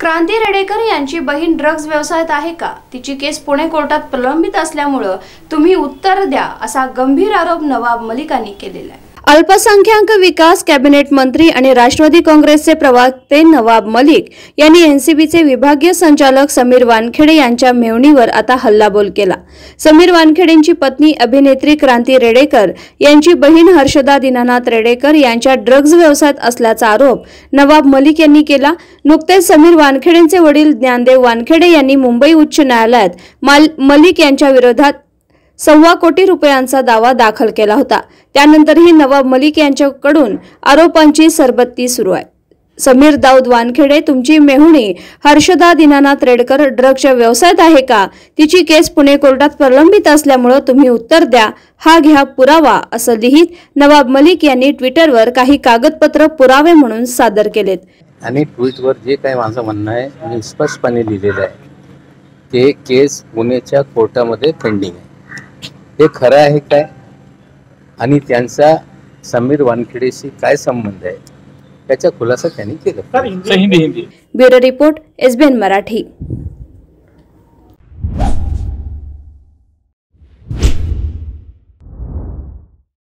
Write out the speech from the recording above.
क्रांती रेडेकर यांची बहीण ड्रग्ज व्यवसायात आहे का? तिची केस पुणे कोर्टात प्रलंबित असल्यामुळे तुम्ही उत्तर द्या, असा गंभीर आरोप नवाब मलिकांनी केलेला आहे। अल्पसंख्याक विकास कॅबिनेट मंत्री आणि राष्ट्रवादी काँग्रेसचे प्रवक्ते नवाब मलिक यांनी एनसीबीचे विभागीय संचालक समीर वानखेडे यांच्या मेव्हणीवर आता हल्लाबोल केला। समीर वानखेडेंची पत्नी अभिनेत्री क्रांती रेडेकर यांची बहीण हर्षदा दीनानाथ रेडेकर यांच्या ड्रग्ज व्यवसायात असल्याचा आरोप नवाब मलिक यांनी केला। नुकतेच समीर वानखेडेंचे वडील ज्ञानदेव वानखेडे यांनी मुंबई उच्च न्यायालयात मलिक यांच्या विरोधात ₹1.25 कोटी दावा दाखल केला होता। त्यानंतरही नवाब मलिक यांच्याकडून आरोपांची सरबत्ती सुरू आहे। समीर दाऊद वानखेडे, तुमची मेहुणी हर्षदा दीनानाथ रेडकर ड्रग्जच्या व्यवसायात आहे का? तिची केस पुणे कोर्टात प्रलंबित असल्यामुळे तुम्ही उत्तर द्या, हा घ्या पुरावा, असं लिहित नवाब मलिक यांनी ट्विटरवर काही कागदपत्र पुरावे म्हणून सादर केलेत। आणि ट्विटवर जे काही माझं म्हणणं आहे मी स्पष्टपणे लिहिलेलं आहे, ते केस पुण्याच्या कोर्टामध्ये पेंडिंग आहे। हे खरं आहे काय आणि त्यांचा समीर वानखेडेशी काय संबंध आहे, त्याचा खुलासा त्यांनी केला। Bureau report, SBN Marathi.